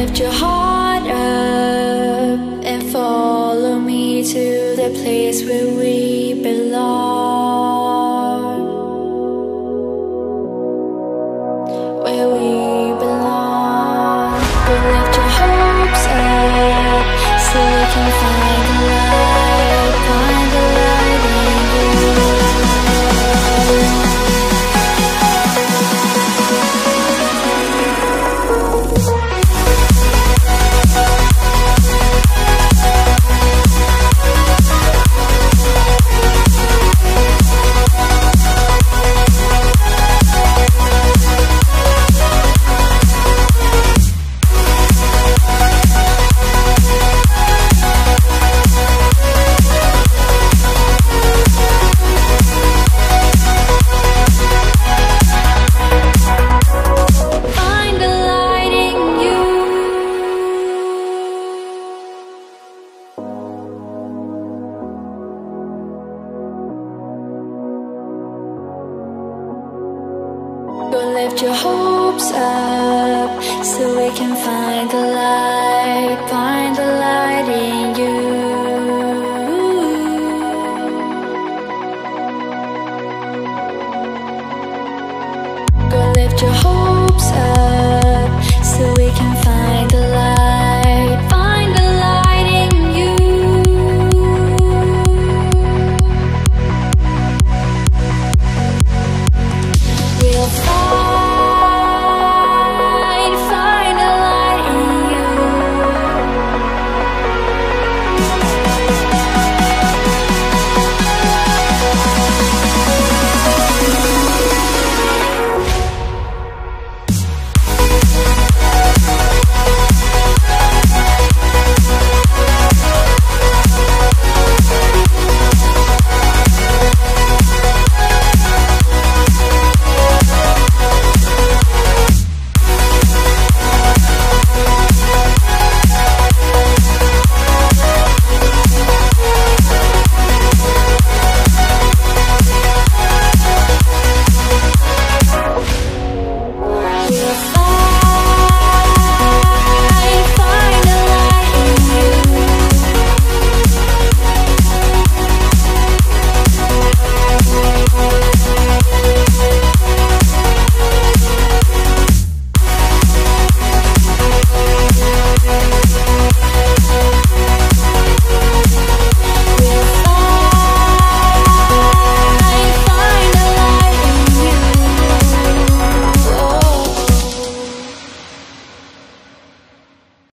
lift your heart up and follow me to the place where we belong. Where we belong. Go lift your hopes up so we can find the light, find the light in you. Go lift your hopes up so we can find the light.